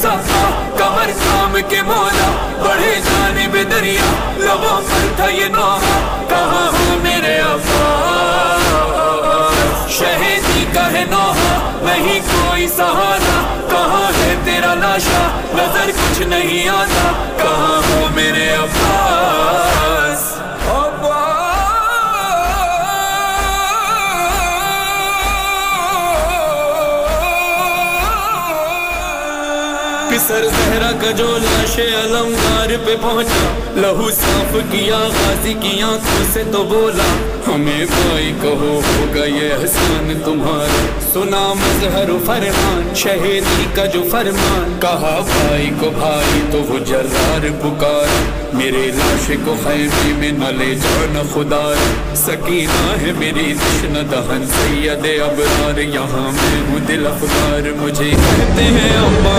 मुसफ़ा कमर थाम के मौला बढ़े जानिब दरिया, लबों पर था ये नौहा, कहाँ हो मेरे अब्बास। शहीदी का है नौहा, नहीं कोई सहारा, कहाँ है तेरा लाशा, नजर कुछ नहीं आता, कहाँ हो मेरे अब्बास। पिसर जहरा का जो लाशे अलमदार पे पहुंचा, लहू साफ किया गाजी की आंखों से तो बोला, हमें भाई कहो होगा ये एहसान तुम्हारा। सुना मजहर फरमान शहीदी का जो फरमान, कहा भाई को भाई तो वो जर्रार पुकारा, मेरे लाशे को खैमे में न ले जाना खुदारा। सकीना है मेरी तश्न दहन सैयद अबरार, यहाँ मैं हूँ दिल अफगार, मुझे कहते हैं अब्बा